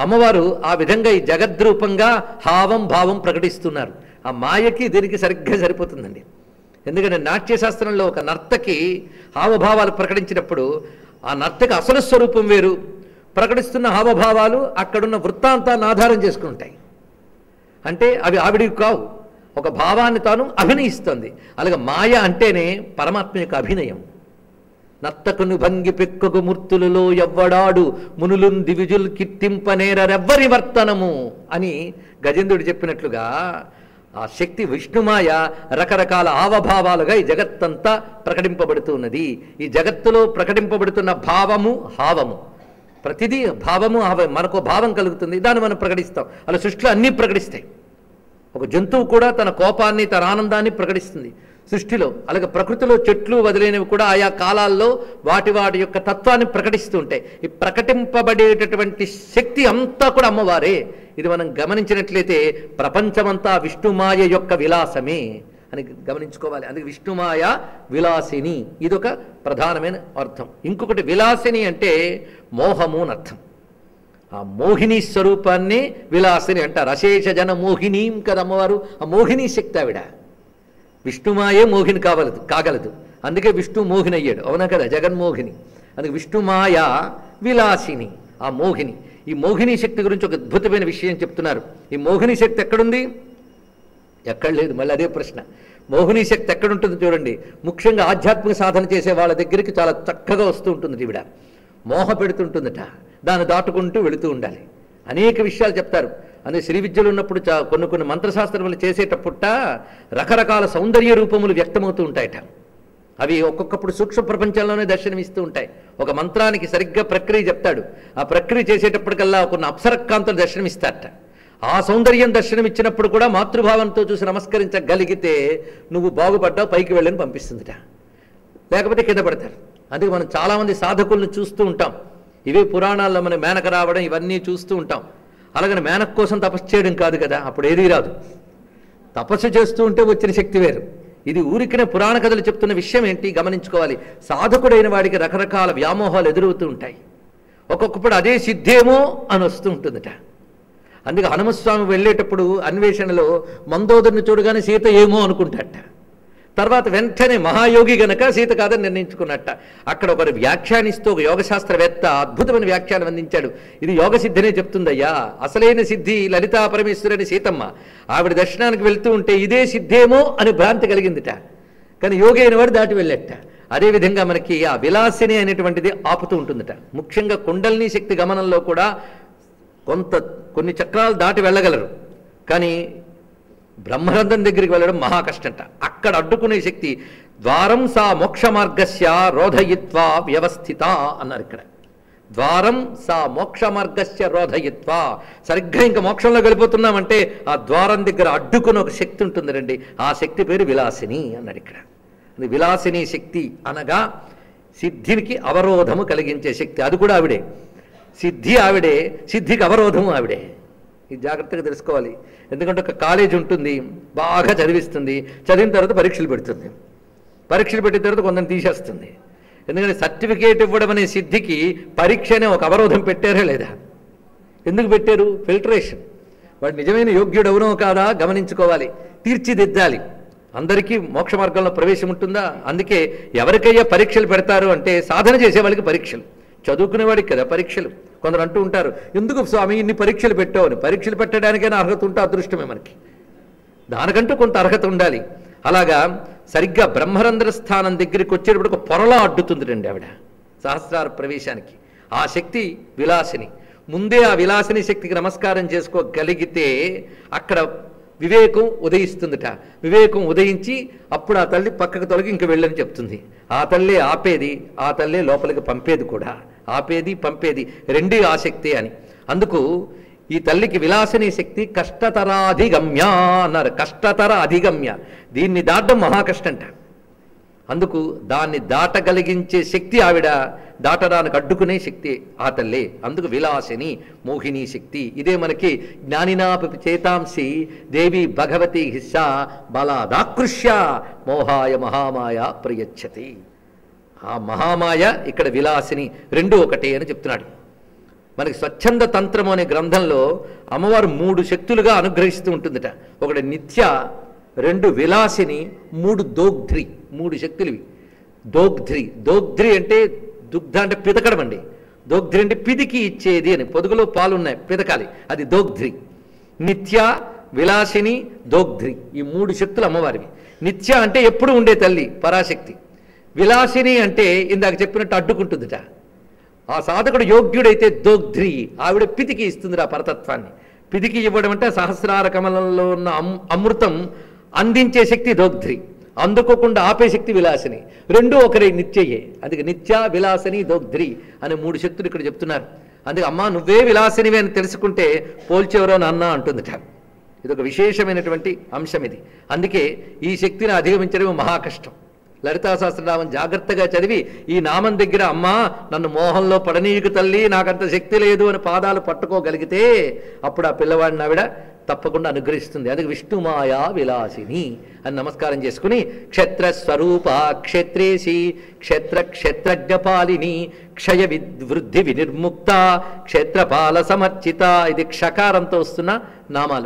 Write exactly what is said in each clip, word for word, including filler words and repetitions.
అమ్మవారు ఆ విధంగా ఈ జగద్రూపంగా హావం భావం ప్రకటిస్తున్నారు. ఆ మాయకి దీనికి సరిగ్గా సరిపోతుందండి. ఎందుకంటే నాట్యశాస్త్రంలో ఒక నర్తకి హావభావాలు ప్రకటించినప్పుడు ఆ నర్తకి అసలు స్వరూపం వేరు, ప్రకటిస్తున్న హావభావాలు అక్కడున్న వృత్తాంతాన్ని ఆధారం చేసుకుంటాయి. అంటే అవి ఆవిడికి కావు, ఒక భావాన్ని తాను అభినయిస్తుంది. అలాగే మాయ అంటేనే పరమాత్మ యొక్క అభినయం. నర్తకును భంగి పెక్కకు మూర్తులలో ఎవ్వడాడు మునులున్ దివిజుల్ కిట్టింపనేరెవ్వరి వర్తనము అని గజేంద్రుడు చెప్పినట్లుగా ఆ శక్తి విష్ణుమాయ రకరకాల హావభావాలుగా ఈ జగత్తంతా ప్రకటింపబడుతున్నది. ఈ జగత్తులో ప్రకటింపబడుతున్న భావము హావము, ప్రతిదీ భావము హావం, మనకు భావం కలుగుతుంది, దాన్ని మనం ప్రకటిస్తాం. అలా సృష్టిలో అన్నీ ప్రకటిస్తాయి. ఒక జంతువు కూడా తన కోపాన్ని తన ఆనందాన్ని ప్రకటిస్తుంది సృష్టిలో. అలాగే ప్రకృతిలో చెట్లు వదిలేనివి కూడా ఆయా కాలాల్లో వాటి వాటి యొక్క తత్వాన్ని ప్రకటిస్తూ ఉంటాయి. ఈ ప్రకటింపబడేటటువంటి శక్తి అంతా కూడా అమ్మవారే. ఇది మనం గమనించినట్లయితే ప్రపంచమంతా విష్ణుమాయ యొక్క విలాసమే అని గమనించుకోవాలి. అందుకే విష్ణుమాయ విలాసిని ఇదొక ప్రధానమైన అర్థం. ఇంకొకటి విలాసిని అంటే మోహము అని అర్థం. ఆ మోహిని స్వరూపాన్ని విలాసిని అంటారు. అశేష జన మోహినీం కదమ్మవారు, ఆ మోహిని శక్తి ఆవిడ. విష్ణుమాయే మోహిని కావలదు కాగలదు, అందుకే విష్ణు మోహిని అయ్యాడు, అవునా కదా, జగన్మోహిని. అందుకే విష్ణుమాయ విలాసిని, ఆ మోహిని. ఈ మోహిని శక్తి గురించి ఒక అద్భుతమైన విషయం చెప్తున్నారు. ఈ మోహిని శక్తి ఎక్కడుంది? ఎక్కడ లేదు. మళ్ళీ అదే ప్రశ్న, మోహిని శక్తి ఎక్కడుంటుంది చూడండి. ముఖ్యంగా ఆధ్యాత్మిక సాధన చేసే వాళ్ళ దగ్గరికి చాలా చక్కగా వస్తూ ఉంటుంది. ఈవిడ మోహ పెడుతుంటుందట, దాన్ని దాటుకుంటూ వెళుతూ ఉండాలి. అనేక విషయాలు చెప్తారు. అందుకే శ్రీ విద్యలు ఉన్నప్పుడు చా కొన్ని కొన్ని మంత్రశాస్త్రములు చేసేటప్పుట రకరకాల సౌందర్య రూపములు వ్యక్తమవుతూ ఉంటాయట. అవి ఒక్కొక్కప్పుడు సూక్ష్మ ప్రపంచంలోనే దర్శనమిస్తూ ఉంటాయి. ఒక మంత్రానికి సరిగ్గా ప్రక్రియ చెప్తాడు. ఆ ప్రక్రియ చేసేటప్పటికల్లా కొన్ని అప్సరకాంతలు దర్శనమిస్తారట. ఆ సౌందర్యం దర్శనమిచ్చినప్పుడు కూడా మాతృభావంతో చూసి నమస్కరించగలిగితే నువ్వు బాగుపడ్డావు, పైకి వెళ్ళని పంపిస్తుందిట, లేకపోతే కింద పడతారు. అందుకే మనం చాలామంది సాధకులను చూస్తూ ఉంటాం. ఇవే పురాణాల్లో మనం మేనక రావడం ఇవన్నీ చూస్తూ ఉంటాం. అలాగని మేనక కోసం తపస్సు చేయడం కాదు కదా, అప్పుడు ఏదీ రాదు. తపస్సు చేస్తూ ఉంటే వచ్చిన శక్తి వేరు. ఇది ఊరికినే పురాణ కథలు చెప్తున్న విషయం ఏంటి గమనించుకోవాలి. సాధకుడైన వాడికి రకరకాల వ్యామోహాలు ఎదురవుతూ ఉంటాయి. ఒక్కొక్కప్పుడు అదే సిద్ధేమో అని వస్తూ ఉంటుందట. అందుకే హనుమస్వామి వెళ్ళేటప్పుడు అన్వేషణలో మందోదరిని చూడగానే సీత ఏమో అనుకుంటాట. తర్వాత వెంటనే మహాయోగి గనక సీత కాదని నిర్ణయించుకున్నట్ట. అక్కడ ఒకరు వ్యాఖ్యానిస్తూ ఒక యోగశాస్త్రవేత్త అద్భుతమైన వ్యాఖ్యానం అందించాడు. ఇది యోగ సిద్ధినే చెప్తుందయ్యా, అసలైన సిద్ధి లలితా పరమేశ్వరుని సీతమ్మ. ఆవిడ దర్శనానికి వెళ్తూ ఉంటే ఇదే సిద్ధేమో అని భ్రాంతి కలిగిందిట, కానీ యోగి అయిన వాడు దాటి వెళ్ళట. అదేవిధంగా మనకి ఆ విలాసిని అనేటువంటిది ఆపుతూ ఉంటుందట. ముఖ్యంగా కుండలిని శక్తి గమనంలో కూడా కొంత కొన్ని చక్రాలు దాటి వెళ్ళగలరు, కానీ బ్రహ్మరంధ్రం దగ్గరికి వెళ్ళడం మహా కష్టంట. అక్కడ అడ్డుకునే శక్తి ద్వారం సా మోక్ష మార్గస్య రోధయిత్వా వ్యవస్థిత అన్నారు. ఇక్కడ ద్వారం సా మోక్ష మార్గస్య రోధయిత్వా, సరిగ్గా ఇంకా మోక్షంలో వెళ్ళిపోతున్నామంటే ఆ ద్వారం దగ్గర అడ్డుకుని ఒక శక్తి ఉంటుంది రండి, ఆ శక్తి పేరు విలాసిని అన్నాడు. ఇక్కడ విలాసిని శక్తి అనగా సిద్ధికి అవరోధము కలిగించే శక్తి, అది కూడా ఆవిడే. సిద్ధి ఆవిడే, సిద్ధికి అవరోధము ఆవిడే. ఇది జాగ్రత్తగా తెలుసుకోవాలి. ఎందుకంటే ఒక కాలేజ్ ఉంటుంది, బాగా చదివిస్తుంది, చదివిన తర్వాత పరీక్షలు పెడుతుంది, పరీక్షలు పెట్టిన తర్వాత కొందరిని తీసేస్తుంది. ఎందుకంటే సర్టిఫికేట్ ఇవ్వడం అనే సిద్ధికి పరీక్ష అనే ఒక అవరోధం పెట్టారా లేదా? ఎందుకు పెట్టారు? ఫిల్టరేషన్. వాడు నిజమైన యోగ్యుడు ఎవరో కాదా గమనించుకోవాలి, తీర్చిదిద్దాలి. అందరికీ మోక్ష మార్గంలో ప్రవేశం ఉంటుందా? అందుకే ఎవరికయ్యా పరీక్షలు పెడతారు అంటే సాధన చేసే వాళ్ళకి పరీక్షలు, చదువుకునేవాడికి కదా పరీక్షలు. కొందరు అంటూ ఉంటారు, ఎందుకు స్వామి ఇన్ని పరీక్షలు పెట్టావు అని. పరీక్షలు పెట్టడానికైనా అర్హత ఉంటే అదృష్టమే మనకి, దానికంటూ కొంత అర్హత ఉండాలి. అలాగా సరిగ్గా బ్రహ్మరంధ్ర స్థానం దగ్గరికి వచ్చేటప్పుడు ఒక పొరలా అడ్డుతుంది రండి ఆవిడ సహస్రార ప్రవేశానికి. ఆ శక్తి విలాసిని. ముందే ఆ విలాసిని శక్తికి నమస్కారం చేసుకోగలిగితే అక్కడ వివేకం ఉదయిస్తుందట. వివేకం ఉదయించి అప్పుడు ఆ తల్లి పక్కకు తొలగి ఇంక వెళ్ళని చెప్తుంది. ఆ తల్లే ఆపేది, ఆ తల్లే లోపలికి పంపేది కూడా. ఆపేది పంపేది రెండూ ఆ శక్తి అని. అందుకు ఈ తల్లికి విలాసిని శక్తి కష్టతరాధిగమ్య అన్నారు. కష్టతర అధిగమ్య, దీన్ని దాటడం మహాకష్టంట. అందుకు దాన్ని దాటగలిగించే శక్తి ఆవిడ, దాటడానికి అడ్డుకునే శక్తి ఆ తల్లే. అందుకు విలాసిని మోహిని శక్తి. ఇదే మనకి జ్ఞానినాపి చేతాంసి దేవి భగవతి హిస్సా బలాదాకృష్య మోహాయ మహామాయ ప్రయచ్చతి. ఆ మహామాయ ఇక్కడ విలాసిని, రెండు ఒకటే అని చెప్తున్నాడు. మనకి స్వచ్ఛంద తంత్రము అనే గ్రంథంలో అమ్మవారు మూడు శక్తులుగా అనుగ్రహిస్తూ ఉంటుందట. ఒకటి నిత్య, రెండు విలాసిని, మూడు దోగ్ధ్రి. మూడు శక్తులు ఇవి. దోగ్ధ్రి దోగ్ధ్రి అంటే దుగ్ధ అంటే పితకడం అండి. దోగ్ధ్రి అంటే పిదికి ఇచ్చేది అని, పొదుగులో పాలు ఉన్నాయి పితకాలి, అది దోగ్ధ్రి. నిత్య, విలాసిని, దోగ్ధ్రి ఈ మూడు శక్తులు అమ్మవారివి. నిత్య అంటే ఎప్పుడు ఉండే తల్లి పరాశక్తి. విలాసిని అంటే ఇందాక చెప్పినట్టు అడ్డుకుంటుందిట. ఆ సాధకుడు యోగ్యుడైతే దోగ్ధ్రి, ఆవిడ పితికి ఇస్తుంది ఆ పరతత్వాన్ని. పితికి ఇవ్వడం అంటే సహస్రార కమలంలో ఉన్న అమృతం అందించే శక్తి దోగ్ధ్రి, అందుకోకుండా ఆపే శక్తి విలాసిని. రెండూ ఒకరే, నిత్యయే. అందుకే నిత్య, విలాసిని, దోగ్ధ్రి అనే మూడు శక్తులు ఇక్కడ చెప్తున్నారు. అందుకే అమ్మా నువ్వే విలాసినివి అని తెలుసుకుంటే పోల్చెవరో నాన్న అంటుందిట. ఇది ఒక విశేషమైనటువంటి అంశం ఇది. అందుకే ఈ శక్తిని అధిగమించడం మహా కష్టం. లలితా సహస్రనామం జాగ్రత్తగా చదివి ఈ నామం దగ్గర అమ్మా నన్ను మోహంలో పడనీయుకు తల్లి, నాకంత శక్తి లేదు అని పాదాలు పట్టుకోగలిగితే అప్పుడు ఆ పిల్లవాడిని ఆవిడ తప్పకుండా అనుగ్రహిస్తుంది. అందుకే విష్ణుమాయా విలాసిని అని నమస్కారం చేసుకుని క్షేత్రస్వరూప క్షేత్రేసి క్షేత్ర క్షేత్రజ్ఞపాలిని క్షయ వివృద్ధి వినిర్ముక్త క్షేత్రపాల సమర్చిత. ఇది క్షకారంతో వస్తున్న నామాలు.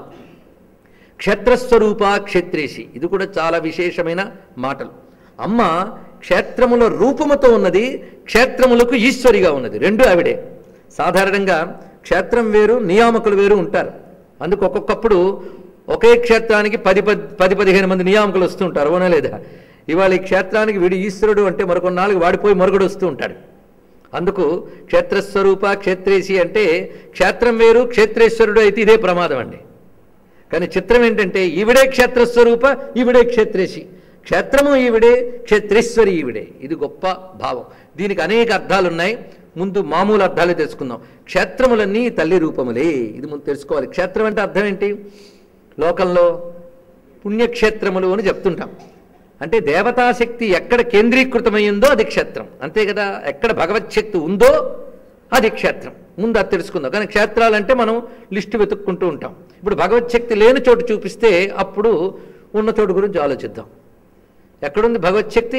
క్షేత్రస్వరూప క్షేత్రేసి ఇది కూడా చాలా విశేషమైన మాటలు. అమ్మ క్షేత్రముల రూపముతో ఉన్నది, క్షేత్రములకు ఈశ్వరిగా ఉన్నది. రెండు ఆవిడే. సాధారణంగా క్షేత్రం వేరు, నియామకులు వేరు ఉంటారు. అందుకు ఒక్కొక్కప్పుడు ఒకే క్షేత్రానికి పది పది పది పదిహేను మంది నియామకులు వస్తూ ఉంటారు, అవునా లేదా? ఇవాళ ఈ క్షేత్రానికి వీడు ఈశ్వరుడు అంటే మరికొన్నాళ్ళకి వాడిపోయి మరుగుడు వస్తూ ఉంటాడు. అందుకు క్షేత్రస్వరూప క్షేత్రేసి అంటే క్షేత్రం వేరు, క్షేత్రేశ్వరుడు అయితే ఇదే ప్రమాదం అండి. కానీ చిత్రం ఏంటంటే ఈవిడే క్షేత్రస్వరూప, ఈవిడే క్షేత్రేసి. క్షేత్రము ఈవిడే, క్షేత్రేశ్వరి ఈవిడే. ఇది గొప్ప భావం. దీనికి అనేక అర్థాలు ఉన్నాయి. ముందు మామూలు అర్థాలే తెలుసుకుందాం. క్షేత్రములన్నీ తల్లి రూపములే, ఇది ముందు తెలుసుకోవాలి. క్షేత్రం అంటే అర్థం ఏంటి? లోకంలో పుణ్యక్షేత్రములు అని చెప్తుంటాం. అంటే దేవతాశక్తి ఎక్కడ కేంద్రీకృతమైందో అది క్షేత్రం, అంతే కదా. ఎక్కడ భగవచ్శక్తి ఉందో అది క్షేత్రం. ముందు అది తెలుసుకుందాం. కానీ క్షేత్రాలంటే మనం లిస్టు వెతుక్కుంటూ ఉంటాం. ఇప్పుడు భగవచ్శక్తి లేని చోటు చూపిస్తే అప్పుడు ఉన్న చోటు గురించి ఆలోచిద్దాం. ఎక్కడుంది భగవచ్శక్తి?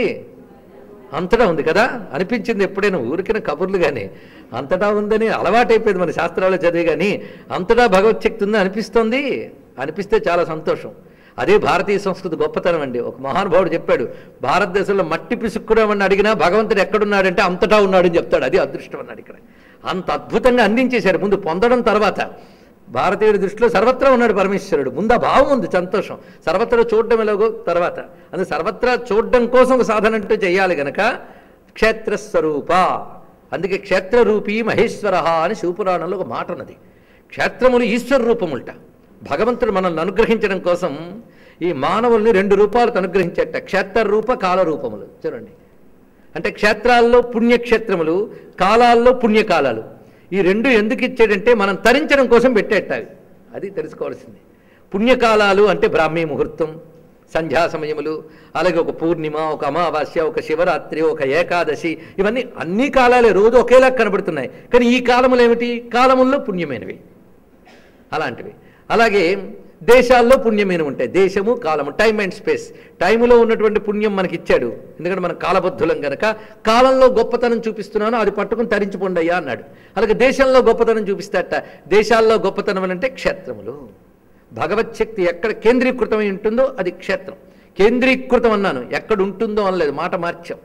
అంతటా ఉంది కదా. అనిపించింది ఎప్పుడైనా ఊరికిన కబుర్లు కానీ అంతటా ఉందని అలవాటైపోయింది మన శాస్త్రాలు చదివి. కానీ అంతటా భగవచ్శక్తి ఉందని అనిపిస్తుంది. అనిపిస్తే చాలా సంతోషం. అదే భారతీయ సంస్కృతి గొప్పతనం అండి. ఒక మహానుభావుడు చెప్పాడు, భారతదేశంలో మట్టి పిసుక్కురామని అడిగినా భగవంతుడు ఎక్కడున్నాడంటే అంతటా ఉన్నాడని చెప్తాడు. అది అదృష్టం అన్నాడు. ఇక్కడ అంత అద్భుతంగా అందించేశారు. ముందు పొందడం తర్వాత భారతీయుడి దృష్టిలో సర్వత్రా ఉన్నాడు పరమేశ్వరుడు. ముందు ఆ భావం ఉంది, సంతోషం. సర్వత్రా చూడడం ఎలాగో తర్వాత. అందుకే సర్వత్రా చూడడం కోసం ఒక సాధన అంటూ చేయాలి గనక క్షేత్రస్వరూప. అందుకే క్షేత్రరూపీ మహేశ్వర అని శివపురాణంలో ఒక మాట ఉన్నది. క్షేత్రములు ఈశ్వర రూపములట. భగవంతుడు మనల్ని అనుగ్రహించడం కోసం ఈ మానవుల్ని రెండు రూపాలకు అనుగ్రహించేట. క్షేత్ర రూప, కాల రూపములు. చూడండి, అంటే క్షేత్రాల్లో పుణ్యక్షేత్రములు, కాలాల్లో పుణ్యకాలాలు. ఈ రెండు ఎందుకు ఇచ్చాడంటే మనం తరించడం కోసం పెట్టేట. అది తెలుసుకోవాల్సింది. పుణ్యకాలాలు అంటే బ్రాహ్మీ ముహూర్తం, సంధ్యా సమయములు, అలాగే ఒక పూర్ణిమ, ఒక అమావాస్య, ఒక శివరాత్రి, ఒక ఏకాదశి, ఇవన్నీ అన్ని కాలాలే రోజు ఒకేలా కనబడుతున్నాయి. కానీ ఈ కాలములు ఏమిటి? కాలముల్లో పుణ్యమైనవి అలాంటివి. అలాగే దేశాల్లో పుణ్యమైనవి ఉంటాయి. దేశము, కాలము, టైమ్ అండ్ స్పేస్. టైములో ఉన్నటువంటి పుణ్యం మనకి ఇచ్చాడు, ఎందుకంటే మనం కాలబద్ధులం కనుక. కాలంలో గొప్పతనం చూపిస్తున్నాను, అది పట్టుకుని తరించిపోండయ్యా అన్నాడు. అలాగే దేశంలో గొప్పతనం చూపిస్తాట. దేశాల్లో గొప్పతనం అంటే క్షేత్రములు. భగవచ్శక్తి ఎక్కడ కేంద్రీకృతమై ఉంటుందో అది క్షేత్రం. కేంద్రీకృతం అన్నాను, ఎక్కడ ఉంటుందో అనలేదు, మాట మార్చాం.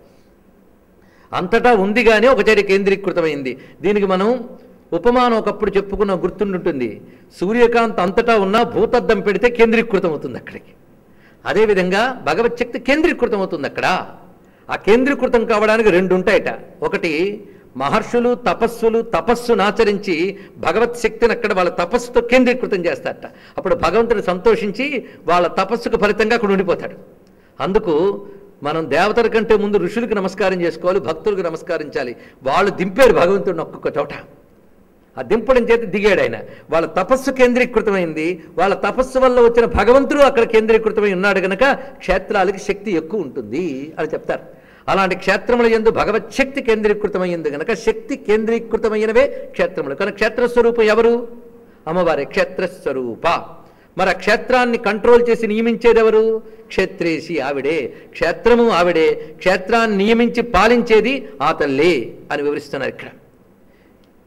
అంతటా ఉంది కానీ ఒక చోట కేంద్రీకృతమైంది. దీనికి మనం ఉపమానం ఒకప్పుడు చెప్పుకున్న గుర్తుండుంటుంది. సూర్యకాంత్ అంతటా ఉన్న భూతద్దం పెడితే కేంద్రీకృతం అవుతుంది అక్కడికి. అదేవిధంగా భగవచ్శక్తి కేంద్రీకృతం అవుతుంది అక్కడ. ఆ కేంద్రీకృతం కావడానికి రెండు ఉంటాయట. ఒకటి మహర్షులు తపస్సులు తపస్సును ఆచరించి భగవత్శక్తిని అక్కడ వాళ్ళ తపస్సుతో కేంద్రీకృతం చేస్తారట. అప్పుడు భగవంతుడు సంతోషించి వాళ్ళ తపస్సుకు ఫలితంగా అక్కడ ఉండిపోతాడు. అందుకు మనం దేవతల కంటే ముందు ఋషులకు నమస్కారం చేసుకోవాలి, భక్తులకు నమస్కరించాలి. వాళ్ళు దింపారు భగవంతుడిని ఒక్కొక్క చోట. ఆ దింపడం చేత దిగాడు ఆయన. వాళ్ళ తపస్సు కేంద్రీకృతమైంది. వాళ్ళ తపస్సు వల్ల వచ్చిన భగవంతుడు అక్కడ కేంద్రీకృతమై ఉన్నాడు కనుక క్షేత్రాలకి శక్తి ఎక్కువ ఉంటుంది అని చెప్తారు. అలాంటి క్షేత్రముల యందు భగవచ్శక్తి కేంద్రీకృతమైంది కనుక శక్తి కేంద్రీకృతమైనవే క్షేత్రములు. కానీ క్షేత్రస్వరూపం ఎవరు? అమ్మవారి క్షేత్రస్వరూప. మరి ఆ క్షేత్రాన్ని కంట్రోల్ చేసి నియమించేది ఎవరు? క్షేత్రేసి, ఆవిడే. క్షేత్రము ఆవిడే, క్షేత్రాన్ని నియమించి పాలించేది ఆ తల్లి అని వివరిస్తున్నారు ఇక్కడ.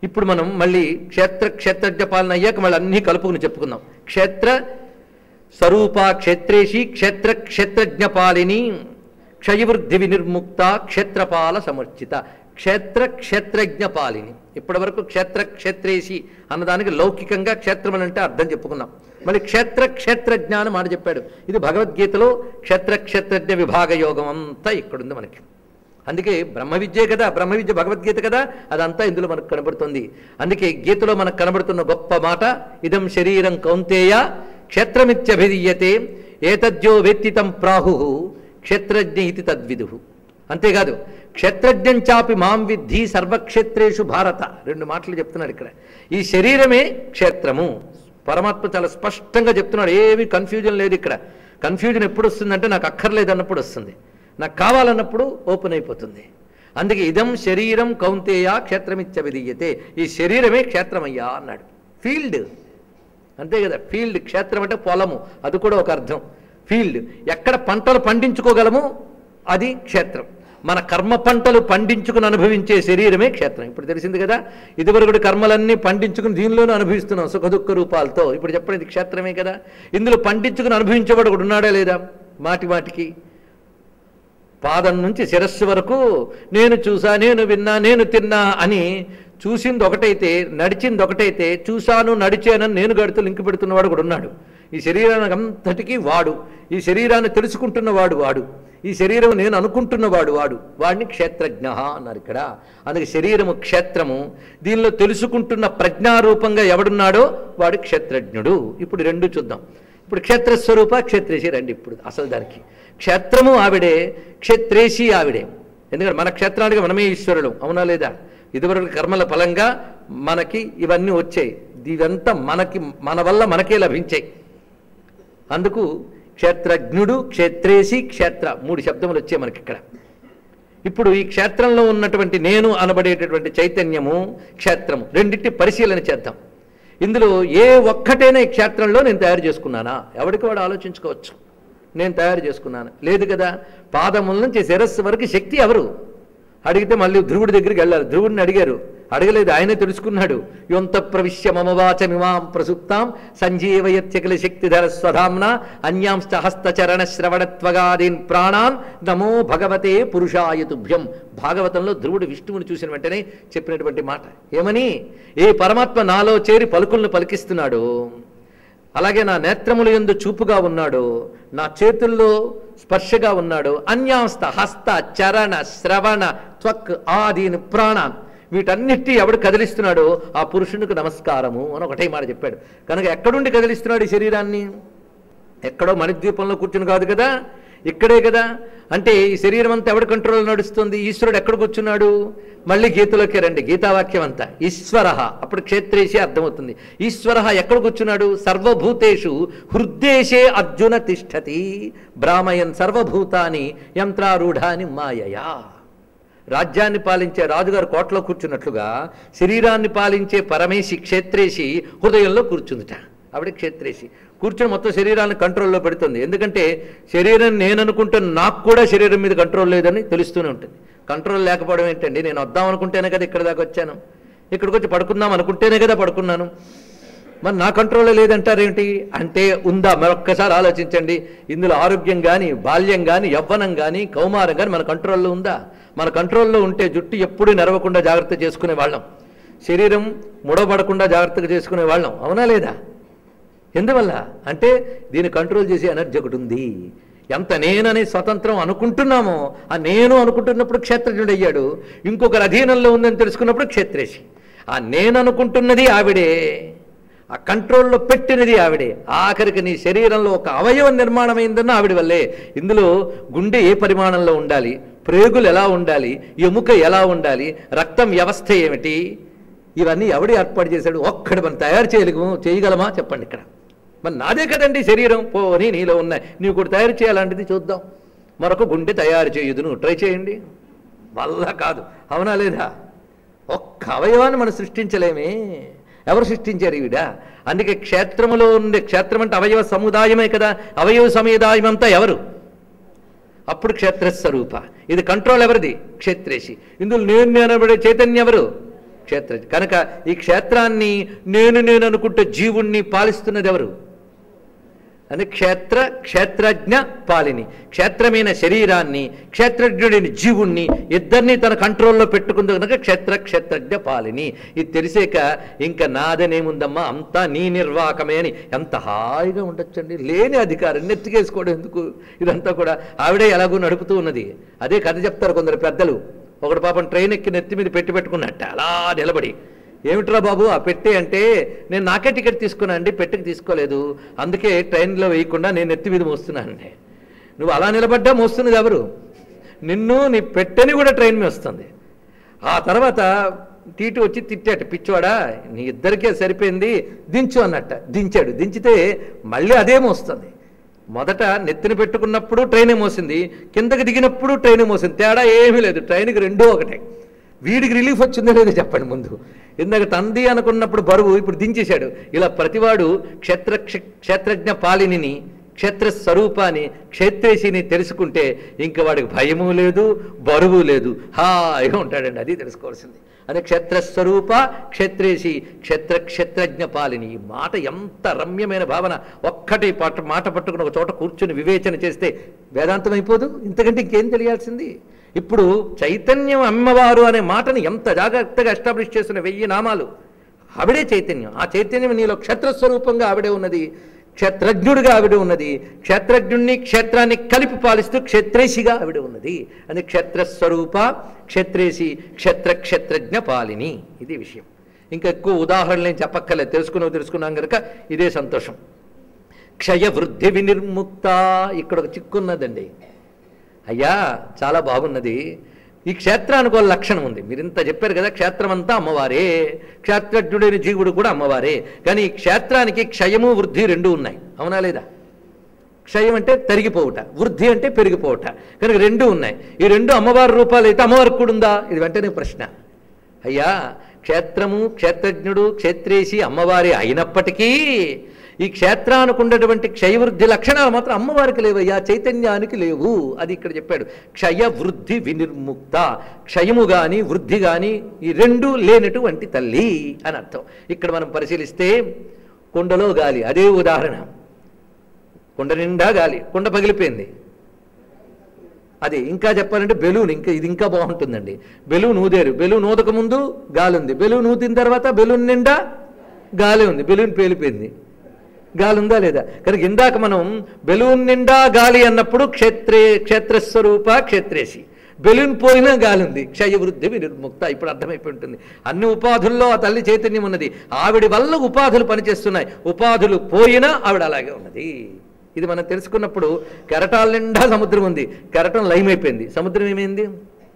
ఇప్పుడు మనం మళ్ళీ క్షేత్ర క్షేత్రజ్ఞ పాలన అయ్యాక మళ్ళీ అన్నీ కలుపుకుని చెప్పుకుందాం. క్షేత్ర స్వరూప క్షేత్రేషి క్షేత్ర క్షేత్రజ్ఞ పాలిని క్షయవృద్ధి వినిర్ముక్త క్షేత్రపాల సమర్చిత. క్షేత్ర క్షేత్రజ్ఞ పాలిని. ఇప్పటి వరకు క్షేత్ర క్షేత్రేషి అన్నదానికి లౌకికంగా క్షేత్రం అంటే అర్థం చెప్పుకున్నాం. మళ్ళీ క్షేత్ర క్షేత్రజ్ఞ అని మాట చెప్పాడు. ఇది భగవద్గీతలో క్షేత్ర క్షేత్రజ్ఞ విభాగ యోగం అంతా ఇక్కడుంది మనకి. అందుకే బ్రహ్మ విద్యే కదా, బ్రహ్మ విద్య భగవద్గీత కదా, అదంతా ఇందులో మనకు కనబడుతుంది. అందుకే గీతలో మనకు కనబడుతున్న గొప్ప మాట ఇదం శరీరం కౌంతేయ క్షేత్రమిత్యభిధీయతే ఏతద్యో వేత్తితం ప్రాహు క్షేత్రజ్ఞ ఇది తద్విదు. అంతేకాదు క్షేత్రజ్ఞం చాపి మాం విద్ధి సర్వక్షేత్రేషు భారత. రెండు మాటలు చెప్తున్నాడు ఇక్కడ. ఈ శరీరమే క్షేత్రము. పరమాత్మ చాలా స్పష్టంగా చెప్తున్నాడు, ఏమి కన్ఫ్యూజన్ లేదు ఇక్కడ. కన్ఫ్యూజన్ ఎప్పుడు వస్తుందంటే నాకు అక్కర్లేదు అన్నప్పుడు వస్తుంది, నాకు కావాలన్నప్పుడు ఓపెన్ అయిపోతుంది. అందుకే ఇదం శరీరం కౌంతేయ క్షేత్రమిత్యభిధీయతే. ఈ శరీరమే క్షేత్రమయ్యా అన్నాడు. ఫీల్డ్ అంతే కదా, ఫీల్డ్. క్షేత్రం అంటే పొలము, అది కూడా ఒక అర్థం. ఫీల్డ్ ఎక్కడ పంటలు పండించుకోగలము అది క్షేత్రం. మన కర్మ పంటలు పండించుకుని అనుభవించే శరీరమే క్షేత్రం. ఇప్పుడు తెలిసింది కదా, ఇదివరకు కర్మలన్నీ పండించుకుని దీనిలోనే అనుభవిస్తున్నాం సుఖ దుఃఖ రూపాలతో. ఇప్పుడు చెప్పండి ఇది క్షేత్రమే కదా. ఇందులో పండించుకుని అనుభవించేవాడు కూడా ఉన్నాడా లేదా? మాటి మాటికి పాదం నుంచి శిరస్సు వరకు నేను చూసా, నేను విన్నా, నేను తిన్నా అని చూసింది ఒకటైతే నడిచింది ఒకటైతే చూశాను నడిచానని నేను గడుతూ లింక్ పెడుతున్నవాడు కూడా ఉన్నాడు. ఈ శరీరానికి అంతటికీ వాడు, ఈ శరీరాన్ని తెలుసుకుంటున్నవాడు వాడు, ఈ శరీరం నేను అనుకుంటున్నవాడు వాడు, వాడిని క్షేత్రజ్ఞ అన్నారు ఇక్కడ. అందుకే శరీరము క్షేత్రము, దీనిలో తెలుసుకుంటున్న ప్రజ్ఞారూపంగా ఎవడున్నాడో వాడు క్షేత్రజ్ఞుడు. ఇప్పుడు రెండు చూద్దాం. ఇప్పుడు క్షేత్రస్వరూప క్షేత్రేషి రండి. ఇప్పుడు అసలు దానికి క్షేత్రము ఆవిడే, క్షేత్రేషి ఆవిడే. ఎందుకంటే మన క్షేత్రానికి మనమే ఈశ్వరుడు, అవునా లేదా? ఇదివరకు కర్మల ఫలంగా మనకి ఇవన్నీ వచ్చాయి, ఇవంతా మనకి మన వల్ల మనకే లభించాయి. అందుకు క్షేత్రజ్ఞుడు, క్షేత్రేషి, క్షేత్ర మూడు శబ్దములు వచ్చాయి మనకి ఇక్కడ. ఇప్పుడు ఈ క్షేత్రంలో ఉన్నటువంటి నేను అనబడేటటువంటి చైతన్యము క్షేత్రము రెండింటి పరిశీలన చేద్దాం. ఇందులో ఏ ఒక్కటైనా ఈ క్షేత్రంలో నేను తయారు చేసుకున్నానా? ఎవరికి వాడు ఆలోచించుకోవచ్చు. నేను తయారు చేసుకున్నాను లేదు కదా. పాదముల నుంచి శిరస్సు వరకు శక్తి ఎవరు అడిగితే మళ్ళీ ధ్రువుడి దగ్గరికి వెళ్ళాలి. ధ్రువుడిని అడిగారు, అడగలేదు, ఆయనే తెలుసుకున్నాడు. యోంత ప్రవిశ్య మమవాచమిమాం ప్రసుప్తాం సంజీవయత్యకల శక్తిధర స్వధామ్న అన్యాంశ్చ హస్తచరణ శ్రవణత్వగాదీన్ ప్రాణాన్ నమో భగవతే పురుషాయ తుభ్యం. భాగవతంలో ధ్రువుడు విష్ణువుని చూసిన వెంటనే చెప్పినటువంటి మాట ఏమని? ఏ పరమాత్మ నాలో చేరి పలుకులను పలికిస్తున్నాడు, అలాగే నా నేత్రముల యందు చూపుగా ఉన్నాడు, నా చేతుల్లో స్పర్శగా ఉన్నాడు, అన్యాంస్త హస్త చరణ శ్రవణ త్వక్ ఆదీని ప్రాణాన్, వీటన్నిటి ఎవడు కదిలిస్తున్నాడో ఆ పురుషునికి నమస్కారము అని ఒకటే మాట చెప్పాడు. కనుక ఎక్కడుండి కదిలిస్తున్నాడు ఈ శరీరాన్ని? ఎక్కడో మణిద్వీపంలో కూర్చుని కాదు కదా, ఇక్కడే కదా. అంటే ఈ శరీరం అంతా ఎవడి కంట్రోల్ నడుస్తుంది? ఈశ్వరుడు ఎక్కడ కూర్చున్నాడు? మళ్ళీ గీతలోకి రండి, గీతావాక్యం అంతా ఈశ్వర, అప్పుడు క్షేత్రేషి అర్థమవుతుంది. ఈశ్వర ఎక్కడ కూర్చున్నాడు? సర్వభూతేషు హృద్దేశే అర్జున తిష్టతి బ్రాహ్మయన్ సర్వభూతాని యంత్రారూఢాని మాయయా. రాజ్యాన్ని పాలించే రాజుగారు కోటలో కూర్చున్నట్లుగా శరీరాన్ని పాలించే పరమేశి క్షేత్రేషి హృదయంలో కూర్చుందిట. ఆవిడ క్షేత్రేషి కూర్చొని మొత్తం శరీరాన్ని కంట్రోల్లో పెడుతుంది. ఎందుకంటే శరీరం నేను అనుకుంటున్న నాకు కూడా శరీరం మీద కంట్రోల్ లేదని తెలుస్తూనే ఉంటుంది. కంట్రోల్ లేకపోవడం ఏంటండి? నేను వద్దాం అనుకుంటేనే కదా ఇక్కడ దాకా వచ్చాను, ఇక్కడికి వచ్చి పడుకుందాం అనుకుంటేనే కదా పడుకున్నాను, మరి నా కంట్రోల్లో లేదంటారేంటి? అంటే ఉందా? మరొక్కసారి ఆలోచించండి. ఇందులో ఆరోగ్యం కానీ, బాల్యం కానీ, యవ్వనం కానీ, కౌమారం కానీ మన కంట్రోల్లో ఉందా? మన కంట్రోల్లో ఉంటే జుట్టు ఎప్పుడూ నెరవకుండా జాగ్రత్త చేసుకునే వాళ్ళం, శరీరం ముడబడకుండా జాగ్రత్తగా చేసుకునే వాళ్ళం, అవునా లేదా? ఎందువల్ల అంటే దీన్ని కంట్రోల్ చేసే ఎనర్జీ ఒకటి ఉంది. ఎంత నేననే స్వతంత్రం అనుకుంటున్నామో ఆ నేను అనుకుంటున్నప్పుడు క్షేత్రజ్ఞుడు అయ్యాడు. ఇంకొకరి అధీనంలో ఉందని తెలుసుకున్నప్పుడు క్షేత్రేషి. ఆ నేను అనుకుంటున్నది ఆవిడే, ఆ కంట్రోల్లో పెట్టినది ఆవిడే. ఆఖరికి నీ శరీరంలో ఒక అవయవం నిర్మాణమైందన్న ఆవిడ వల్లే. ఇందులో గుండె ఏ పరిమాణంలో ఉండాలి, ప్రేగులు ఎలా ఉండాలి, ఎముక ఎలా ఉండాలి, రక్తం వ్యవస్థ ఏమిటి, ఇవన్నీ ఎవడు ఏర్పాటు చేశాడు? ఒక్కడు మనం తయారు చేయగలము చేయగలమా చెప్పండి? ఇక్కడ మరి నాదే కదండి శరీరం, పోనీ నీలో ఉన్నాయి, నీవు కూడా తయారు చేయాలంటిది చూద్దాం. మరొక గుండె తయారు చేయదు, నువ్వు ట్రై చేయండి, వల్ల కాదు, అవునా లేదా? ఒక్క అవయవాన్ని మనం సృష్టించలేమే. ఎవరు సృష్టించారు ఈవిడ? అందుకే క్షేత్రములో ఉండే, క్షేత్రం అంటే అవయవ సముదాయమే కదా, అవయవ సముదాయం అంతా ఎవరు? అప్పుడు క్షేత్రస్వరూప. ఇది కంట్రోల్ ఎవరిది? క్షేత్రేషి. ఇందులో నేను అనబడే చైతన్యం ఎవరు? క్షేత్ర కనుక ఈ క్షేత్రాన్ని నేను నేను అనుకుంటే జీవుణ్ణి పాలిస్తున్నది ఎవరు అని క్షేత్ర క్షేత్రజ్ఞ పాలిని క్షేత్రమైన శరీరాన్ని క్షేత్రజ్ఞుడిని జీవుణ్ణి ఇద్దరిని తన కంట్రోల్లో పెట్టుకుంది కనుక క్షేత్ర క్షేత్రజ్ఞ పాలిని. ఇది తెలిసాక ఇంకా నాదనేముందమ్మా అంతా నీ నిర్వాహకమే అని ఎంత హాయిగా ఉండొచ్చండి. లేని అధికారం నెత్తికేసుకోవడం ఎందుకు? ఇదంతా కూడా ఆవిడే ఎలాగో నడుపుతూ ఉన్నది. అదే కథ చెప్తారు కొందరు పెద్దలు. ఒకడు పాపం ట్రైన్ ఎక్కి నెత్తి మీద పెట్టి పెట్టుకున్నట్ట అలా నిలబడి, ఏమిట్రా బాబు ఆ పెట్టే అంటే, నేను నాకే టికెట్ తీసుకున్నా అండి, పెట్టెకి తీసుకోలేదు, అందుకే ట్రైన్లో వేయకుండా నేను నెత్తి మీద మోస్తున్నానండి. నువ్వు అలా నిలబడ్డా మోస్తున్నది ఎవరు? నిన్ను నీ పెట్టెని కూడా ట్రైన్ మీద వస్తుంది. ఆ తర్వాత టీటీ వచ్చి తిట్టాట, పిచ్చోడా నీ ఇద్దరికే సరిపోయింది దించు అన్నట్ట. దించాడు. దించితే మళ్ళీ అదే మోస్తుంది. మొదట నెత్తిన పెట్టుకున్నప్పుడు ట్రైనే మోసింది, కిందకి దిగినప్పుడు ట్రైనే మోసింది. తేడా ఏమీ లేదు, ట్రైన్కి రెండూ ఒకటే. వీడికి రిలీఫ్ వచ్చిందో లేదో చెప్పండి ముందు. ఇందాక తంది అనుకున్నప్పుడు బరువు, ఇప్పుడు దించేశాడు. ఇలా ప్రతివాడు క్షేత్ర క్షేత్రజ్ఞ పాలిని క్షేత్ర స్వరూపాన్ని క్షేత్రేశిని తెలుసుకుంటే ఇంక వాడికి భయము లేదు, బరువు లేదు, హాయిగా ఉంటాడండి. అది తెలుసుకోవాల్సింది. అదే క్షేత్రస్వరూప క్షేత్రేశి క్షేత్ర క్షేత్రజ్ఞ పాలిని. ఈ మాట ఎంత రమ్యమైన భావన. ఒక్కటి పట్టు మాట పట్టుకుని ఒక చోట కూర్చుని వివేచన చేస్తే వేదాంతం అయిపోదు. ఇంతకంటే ఇంకేం తెలియాల్సింది? ఇప్పుడు చైతన్యం అమ్మవారు అనే మాటని ఎంత జాగ్రత్తగా ఎస్టాబ్లిష్ చేస్తున్న వెయ్యి నామాలు. ఆవిడే చైతన్యం. ఆ చైతన్యం నీలో క్షేత్రస్వరూపంగా ఆవిడే ఉన్నది, క్షేత్రజ్ఞుడిగా ఆవిడ ఉన్నది. క్షేత్రజ్ఞుణ్ణి క్షేత్రాన్ని కలిపి పాలిస్తూ క్షేత్రేశిగా ఆవిడ ఉన్నది. అని క్షేత్రస్వరూప క్షేత్రేశి క్షేత్ర క్షేత్రజ్ఞ పాలిని. ఇది విషయం. ఇంకా ఎక్కువ ఉదాహరణలు నేను చెప్పక్కర్లేదు, తెలుసుకున్నావు తెలుసుకున్నాం కనుక ఇదే సంతోషం. క్షయ వృద్ధి వినిర్ముక్త. ఇక్కడ ఒక చిక్కున్నదండి. అయ్యా చాలా బాగున్నది. ఈ క్షేత్రానికి ఒక లక్షణం ఉంది. మీరు ఇంత చెప్పారు కదా, క్షేత్రం అంతా అమ్మవారే, క్షేత్రజ్ఞుడైన జీవుడు కూడా అమ్మవారే. కానీ ఈ క్షేత్రానికి క్షయము వృద్ధి రెండు ఉన్నాయి, అవునా లేదా? క్షయం అంటే తరిగిపోవుట, వృద్ధి అంటే పెరిగిపోవుట. కనుక రెండు ఉన్నాయి. ఈ రెండు అమ్మవారి రూపాలు అయితే అమ్మవారికి కూడా ఉందా? ఇది వెంటనే ప్రశ్న. అయ్యా క్షేత్రము క్షేత్రజ్ఞుడు క్షేత్రేశి అమ్మవారి అయినప్పటికీ ఈ క్షేత్రానికి ఉన్నటువంటి క్షయవృద్ధి లక్షణాలు మాత్రం అమ్మవారికి లేవయ్యా, చైతన్యానికి లేవు. అది ఇక్కడ చెప్పాడు. క్షయ వృద్ధి వినిర్ముక్త. క్షయము కానీ వృద్ధి కానీ ఈ రెండు లేనటువంటి తల్లి అని అర్థం. ఇక్కడ మనం పరిశీలిస్తే కుండలో గాలి, అదే ఉదాహరణ. కుండ నిండా గాలి, కుండ పగిలిపోయింది. అదే ఇంకా చెప్పాలంటే బెలూన్, ఇంకా ఇది ఇంకా బాగుంటుందండి. బెలూన్ ఊదేరు, బెలూన్ ఊదక ముందు గాలి ఉంది, బెలూన్ ఊదిన తర్వాత బెలూన్ నిండా గాలి ఉంది, బెలూన్ పేలిపోయింది. గాలి ఉందా లేదా? కనుక ఇందాక మనం బెలూన్ నిండా గాలి అన్నప్పుడు క్షేత్రే క్షేత్రస్వరూప క్షేత్రేశి. బెలూన్ పోయినా గాలి ఉంది, క్షయవృద్ధి వినిర్ముక్త. ఇప్పుడు అర్థమైపోయి ఉంటుంది. అన్ని ఉపాధుల్లో ఆ తల్లి చైతన్యం ఉన్నది. ఆవిడ వల్ల ఉపాధులు పనిచేస్తున్నాయి. ఉపాధులు పోయినా ఆవిడ అలాగే ఉన్నది. ఇది మనం తెలుసుకున్నప్పుడు కెరటాల నిండా సముద్రం ఉంది, కెరటం లయమైపోయింది, సముద్రం ఏమైంది?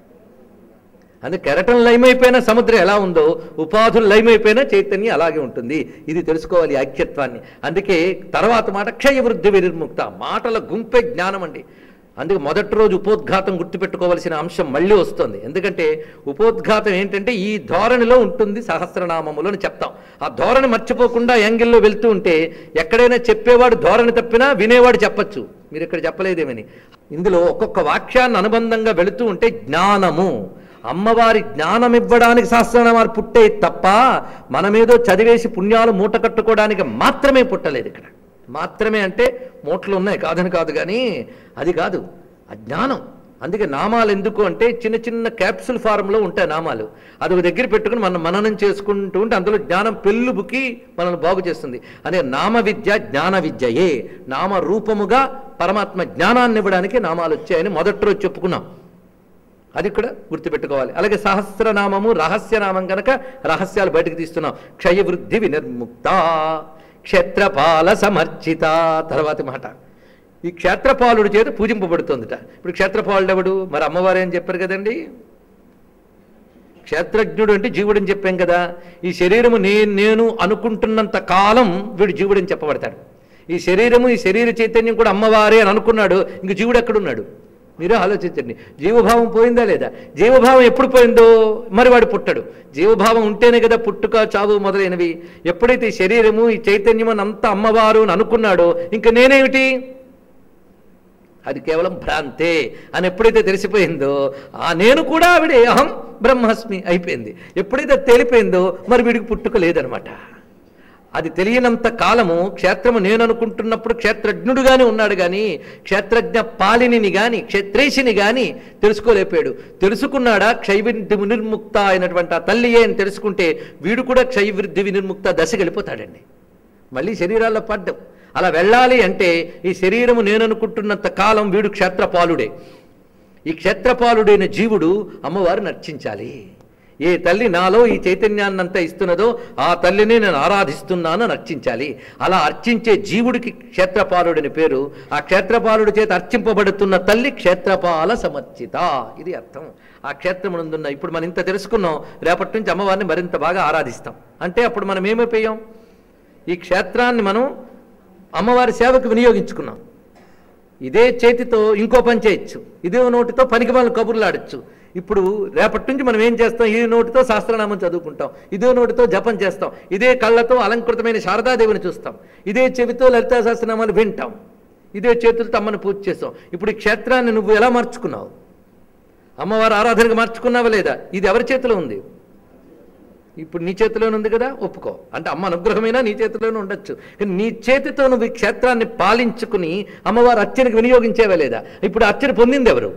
అందుకే కెరటం లయమైపోయిన సముద్రం ఎలా ఉందో ఉపాధులు లయమైపోయినా చైతన్యం అలాగే ఉంటుంది. ఇది తెలుసుకోవాలి ఐక్యత్వాన్ని. అందుకే తర్వాత మాట క్షయవృద్ధి వినిర్ముక్త. మాటల గుంపే జ్ఞానం అండి. అందుకే మొదటి రోజు ఉపోద్ఘాతం గుర్తుపెట్టుకోవాల్సిన అంశం మళ్ళీ వస్తుంది. ఎందుకంటే ఉపోద్ఘాతం ఏంటంటే ఈ ధోరణిలో ఉంటుంది సహస్రనామములు అని చెప్తాం. ఆ ధోరణి మర్చిపోకుండా యాంగిల్లో వెళ్తూ ఉంటే ఎక్కడైనా చెప్పేవాడు ధోరణి తప్పినా వినేవాడు చెప్పచ్చు. మీరు ఇక్కడ చెప్పలేదేమని. ఇందులో ఒక్కొక్క వాక్యాన్ని అనుబంధంగా వెళుతూ ఉంటే జ్ఞానము, అమ్మవారి జ్ఞానం ఇవ్వడానికి సహస్రనామాలు పుట్టే తప్ప మనమేదో చదివేసి పుణ్యాలు మూట కట్టుకోవడానికి మాత్రమే పుట్టలేదు. ఇక్కడ మాత్రమే అంటే మూటలు ఉన్నాయి కాదని కాదు, కానీ అది కాదు, అజ్ఞానం. అందుకే నామాలు ఎందుకు అంటే చిన్న చిన్న క్యాప్సుల్ ఫారంలో ఉంటాయి నామాలు. అది ఒక దగ్గర పెట్టుకుని మనం మననం చేసుకుంటూ ఉంటే అందులో జ్ఞానం పెళ్ళుబుకి మనల్ని బాగు చేస్తుంది. అదే నామ విద్య జ్ఞాన విద్యయే. నామ రూపముగా పరమాత్మ జ్ఞానాన్ని ఇవ్వడానికి నామాలు వచ్చాయని మొదటి రోజు చెప్పుకున్నాం. అది కూడా గుర్తుపెట్టుకోవాలి. అలాగే సహస్రనామము రహస్యనామం కనుక రహస్యాలు బయటకు తీస్తున్నాం. క్షయవృద్ధి వినిర్ముక్త క్షేత్రపాల సమర్చిత. తర్వాతి మాట ఈ క్షేత్రపాలుడి చేత పూజింపబడుతుందిట. ఇప్పుడు క్షేత్రపాలుడు ఎవడు? మరి అమ్మవారు ఏం చెప్పారు కదండి, క్షేత్రజ్ఞుడు అంటే జీవుడు అని చెప్పాం కదా. ఈ శరీరము నేను నేను అనుకుంటున్నంత కాలం వీడు జీవుడు అని చెప్పబడతాడు. ఈ శరీరము ఈ శరీర చైతన్యం కూడా అమ్మవారే అని అనుకున్నాడు, ఇంక జీవుడు ఎక్కడున్నాడు? మీరే ఆలోచించండి. జీవభావం పోయిందా లేదా? జీవభావం ఎప్పుడు పోయిందో మరి వాడు పుట్టడు. జీవభావం ఉంటేనే కదా పుట్టుక చావు మొదలైనవి. ఎప్పుడైతే ఈ శరీరము ఈ చైతన్యం అని అంతా అమ్మవారు అని అనుకున్నాడో ఇంక నేనేమిటి? అది కేవలం భ్రాంతే అని ఎప్పుడైతే తెలిసిపోయిందో ఆ నేను కూడా ఆవిడే అహం బ్రహ్మాస్మి అయిపోయింది. ఎప్పుడైతే తెలిపోయిందో మరి వీడికి పుట్టుక లేదనమాట. అది తెలియనంత కాలము క్షేత్రము నేను అనుకుంటున్నప్పుడు క్షేత్రజ్ఞుడుగానే ఉన్నాడు కానీ క్షేత్రజ్ఞ పాలినిని కానీ క్షేత్రేషిని కానీ తెలుసుకోలేపాడు. తెలుసుకున్నాడా క్షయవృద్ధి వినిర్ముక్త అయినటువంటి ఆ తల్లియే అని తెలుసుకుంటే వీడు కూడా క్షయవృద్ధి వినిర్ముక్త దశకి వెళ్ళిపోతాడండి. మళ్ళీ శరీరాల్లో పడ్డం అలా వెళ్ళాలి అంటే ఈ శరీరము నేను అనుకుంటున్నంత కాలం వీడు క్షేత్రపాలుడే. ఈ క్షేత్రపాలుడైన జీవుడు అమ్మవారిని అర్చించాలి. ఏ తల్లి నాలో ఈ చైతన్యాన్నంతా ఇస్తున్నదో ఆ తల్లిని నేను ఆరాధిస్తున్నాను అని అర్చించాలి. అలా అర్చించే జీవుడికి క్షేత్రపాలుడని పేరు. ఆ క్షేత్రపాలుడి చేత అర్చింపబడుతున్న తల్లి క్షేత్రపాల సమర్చిత. ఇది అర్థం. ఆ క్షేత్రమునందున్న ఇప్పుడు మనం ఇంత తెలుసుకున్నాం, రేపటి నుంచి అమ్మవారిని మరింత బాగా ఆరాధిస్తాం. అంటే అప్పుడు మనం ఏమైపోయాం, ఈ క్షేత్రాన్ని మనం అమ్మవారి సేవకు వినియోగించుకున్నాం. ఇదే చేతితో ఇంకో పని చేయొచ్చు, ఇదే నోటితో పనికి మనం కబుర్లు ఆడచ్చు. ఇప్పుడు రేపటి నుంచి మనం ఏం చేస్తాం, ఈ నోటితో సహస్రనామం చదువుకుంటాం, ఇదే నోటితో జపం చేస్తాం, ఇదే కళ్ళతో అలంకృతమైన శారదాదేవిని చూస్తాం, ఇదే చెవితో లలితా సహస్రనామాలు వింటాం, ఇదే చేతులతో అమ్మను పూజ చేస్తాం. ఇప్పుడు ఈ క్షేత్రాన్ని నువ్వు ఎలా మార్చుకున్నావు? అమ్మవారి ఆరాధనకు మార్చుకున్నావా లేదా? ఇది ఎవరి చేతిలో ఉంది? ఇప్పుడు నీ చేతిలోనే ఉంది కదా, ఒప్పుకో. అంటే అమ్మ అనుగ్రహమైనా నీ చేతిలోనే ఉండొచ్చు, కానీ నీ చేతితో నువ్వు ఈ క్షేత్రాన్ని పాలించుకుని అమ్మవారి అర్చనకు వినియోగించేవా లేదా? ఇప్పుడు అర్చన పొందింది ఎవరు?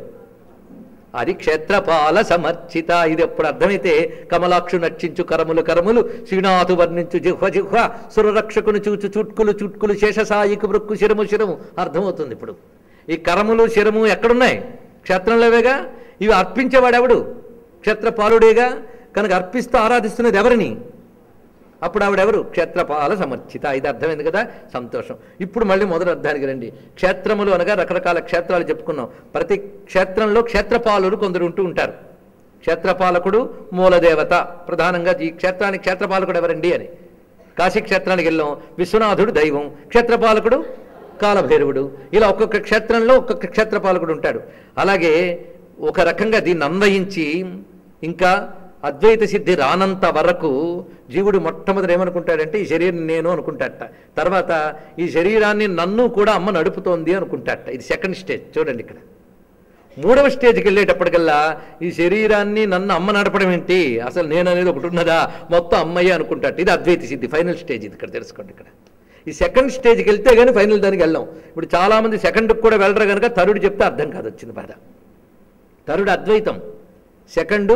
అది క్షేత్రపాల సమర్చిత. ఇది ఎప్పుడు అర్థమైతే కమలాక్షు నర్చించు కరములు కరములు శ్రీనాథు వర్ణించు జిహ్వ జిహ్వ సురరక్షకును చూచు చుట్కులు చుట్కులు శేషసాయికు వృక్కు శిరము శిరము అర్థమవుతుంది. ఇప్పుడు ఈ కరములు శిరము ఎక్కడున్నాయి? క్షేత్రంలోవేగా. ఇవి అర్పించేవాడెవడు? క్షేత్రపాలుడేగా. కనుక అర్పిస్తూ ఆరాధిస్తున్నది ఎవరిని? అప్పుడు ఆవిడెవరు? క్షేత్రపాల సమర్చిత. ఇది అర్థమైంది కదా, సంతోషం. ఇప్పుడు మళ్ళీ మొదటి అర్థానికి రండి. క్షేత్రములు అనగా రకరకాల క్షేత్రాలు చెప్పుకున్నాం. ప్రతి క్షేత్రంలో క్షేత్రపాలుడు కొందరు ఉంటూ ఉంటారు. క్షేత్రపాలకుడు మూలదేవత. ప్రధానంగా ఈ క్షేత్రానికి క్షేత్రపాలకుడు ఎవరండి అని కాశీ క్షేత్రానికి వెళ్ళాం. విశ్వనాథుడు దైవం, క్షేత్రపాలకుడు కాలభైరవుడు. ఇలా ఒక్కొక్క క్షేత్రంలో ఒక్కొక్క క్షేత్రపాలకుడు ఉంటాడు. అలాగే ఒక రకంగా దీన్ని అన్వయించి ఇంకా అద్వైత సిద్ధి రానంత వరకు జీవుడు మొట్టమొదటి ఏమనుకుంటాడంటే ఈ శరీరం నేను అనుకుంటాట. తర్వాత ఈ శరీరాన్ని నన్ను కూడా అమ్మ నడుపుతోంది అనుకుంటాట. ఇది సెకండ్ స్టేజ్. చూడండి ఇక్కడ మూడవ స్టేజ్కి వెళ్ళేటప్పటికల్లా ఈ శరీరాన్ని నన్ను అమ్మ నడపడం ఏంటి, అసలు నేను అనేది ఒకటి ఉన్నదా, మొత్తం అమ్మయ్య అనుకుంటాట. ఇది అద్వైత సిద్ధి ఫైనల్ స్టేజ్. ఇది ఇక్కడ తెలుసుకోండి. ఇక్కడ ఈ సెకండ్ స్టేజ్కి వెళ్తే కానీ ఫైనల్ దానికి వెళ్ళాం. ఇప్పుడు చాలామంది సెకండ్కి కూడా వెళ్ళరు కనుక తరుడు చెప్తే అర్థం కాదు, వచ్చింది బాధ. తరుడు అద్వైతం, సెకండు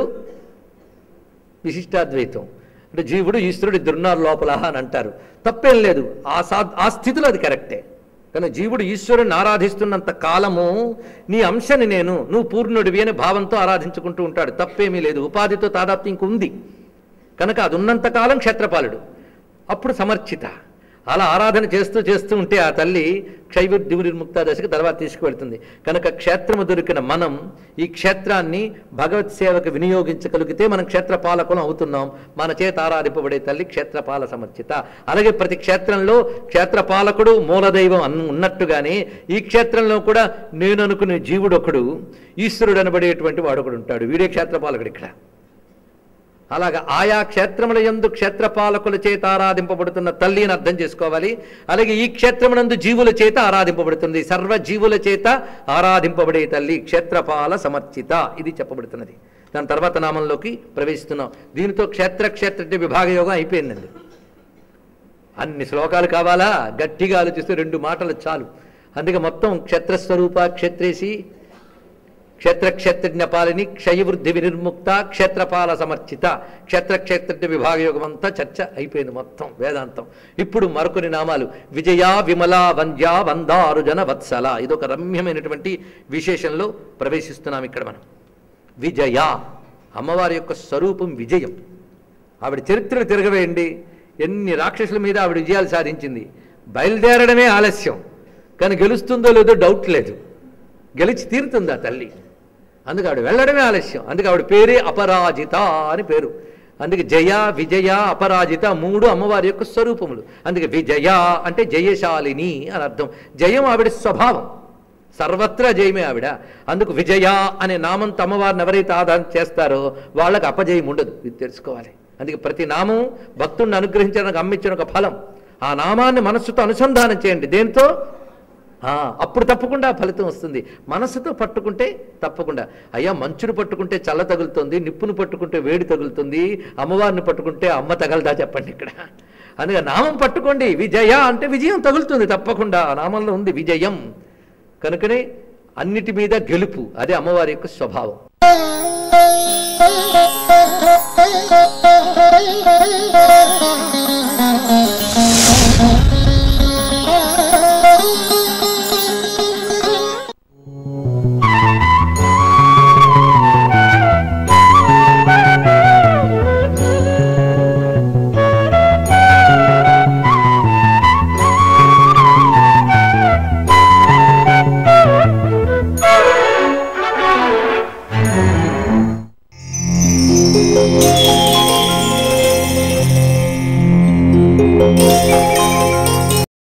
విశిష్టాద్వైతం. అంటే జీవుడు ఈశ్వరుడు ఇద్దరున్నారు లోపల అని అంటారు. తప్పేం లేదు, ఆ సా ఆ స్థితిలో అది కరెక్టే. కానీ జీవుడు ఈశ్వరుని ఆరాధిస్తున్నంత కాలము నీ అంశని నేను, నువ్వు పూర్ణుడివి అనే భావంతో ఆరాధించుకుంటూ ఉంటాడు. తప్పేమీ లేదు. ఉపాధితో తాదాత్మ్యం ఇంకుంది కనుక అది ఉన్నంతకాలం క్షేత్రపాలుడు, అప్పుడు సమర్చిత. అలా ఆరాధన చేస్తూ చేస్తూ ఉంటే ఆ తల్లి క్షయవృద్ధి వినిర్ముక్త దశకు తర్వాత తీసుకువెళ్తుంది. కనుక క్షేత్రము దొరికిన మనం ఈ క్షేత్రాన్ని భగవత్ సేవకు వినియోగించగలిగితే మనం క్షేత్రపాలకులం అవుతున్నాం. మన చేత ఆరాధింపబడే తల్లి క్షేత్రపాల సమర్చిత. అలాగే ప్రతి క్షేత్రంలో క్షేత్రపాలకుడు మూలదైవం అన్ ఉన్నట్టుగానే ఈ క్షేత్రంలో కూడా నేను అనుకునే జీవుడు ఒకడు, ఈశ్వరుడు అనబడేటువంటి వాడొకడు ఉంటాడు. వీడే క్షేత్రపాలకుడు ఇక్కడ. అలాగా ఆయా క్షేత్రముల యందు క్షేత్రపాలకుల చేత ఆరాధింపబడుతున్న తల్లి అని అర్థం చేసుకోవాలి. అలాగే ఈ క్షేత్రమునందు జీవుల చేత ఆరాధింపబడుతుంది. సర్వ జీవుల చేత ఆరాధింపబడే తల్లి క్షేత్రపాల సమర్చిత. ఇది చెప్పబడుతున్నది. దాని తర్వాత నామంలోకి ప్రవేశిస్తున్నాం. దీనితో క్షేత్ర క్షేత్ర విభాగ యోగం అయిపోయిందండి. అన్ని శ్లోకాలు కావాలా? గట్టిగా ఆలోచిస్తే రెండు మాటలు చాలు. అందుకే మొత్తం క్షేత్రస్వరూప క్షేత్రేసి క్షేత్ర క్షేత్రజ్ఞ పాలిని క్షయవృద్ధి వినిర్ముక్త క్షేత్రపాల సమర్చిత క్షేత్ర క్షేత్రజ్ఞ విభాగయోగం అంతా చర్చ అయిపోయింది మొత్తం వేదాంతం. ఇప్పుడు మరికొన్ని నామాలు. విజయ విమల వంద్య వందారుజన వత్సల. ఇదొక రమ్యమైనటువంటి విశేషంలో ప్రవేశిస్తున్నాం ఇక్కడ మనం. విజయ అమ్మవారి యొక్క స్వరూపం విజయం. ఆవిడ చరిత్రను తిరగవేయండి. ఎన్ని రాక్షసుల మీద ఆవిడ విజయాలు సాధించింది. బయలుదేరడమే ఆలస్యం, కానీ గెలుస్తుందో లేదో డౌట్ లేదు. గెలిచి తీరుతుంది ఆ తల్లి. అందుకే ఆవిడ వెళ్ళడమే ఆలస్యం. అందుకే ఆవిడ పేరే అపరాజిత అని పేరు. అందుకే జయ విజయ అపరాజిత మూడు అమ్మవారి యొక్క స్వరూపములు. అందుకే విజయ అంటే జయశాలిని అని అర్థం. జయం ఆవిడ స్వభావం, సర్వత్రా జయమే ఆవిడ. అందుకు విజయ అనే నామంతో అమ్మవారిని ఎవరైతే ఆధారం చేస్తారో వాళ్ళకి అపజయం ఉండదు. ఇది తెలుసుకోవాలి. అందుకే ప్రతి నామం భక్తుడిని అనుగ్రహించడానికి అమ్మించిన ఒక ఫలం. ఆ నామాన్ని మనస్సుతో అనుసంధానం చేయండి. దేంతో? అప్పుడు తప్పకుండా ఫలితం వస్తుంది. మనసుతో పట్టుకుంటే తప్పకుండా. అయ్యా మంచును పట్టుకుంటే చల్ల తగులుతుంది, నిప్పును పట్టుకుంటే వేడి తగులుతుంది, అమ్మవారిని పట్టుకుంటే అమ్మ తగలదా చెప్పండి ఇక్కడ. అందుకే నామం పట్టుకోండి, విజయ అంటే విజయం తగులుతుంది తప్పకుండా. ఆ నామంలో ఉంది విజయం. కనుకనే అన్నిటి మీద గెలుపు, అదే అమ్మవారి యొక్క స్వభావం. Thank you.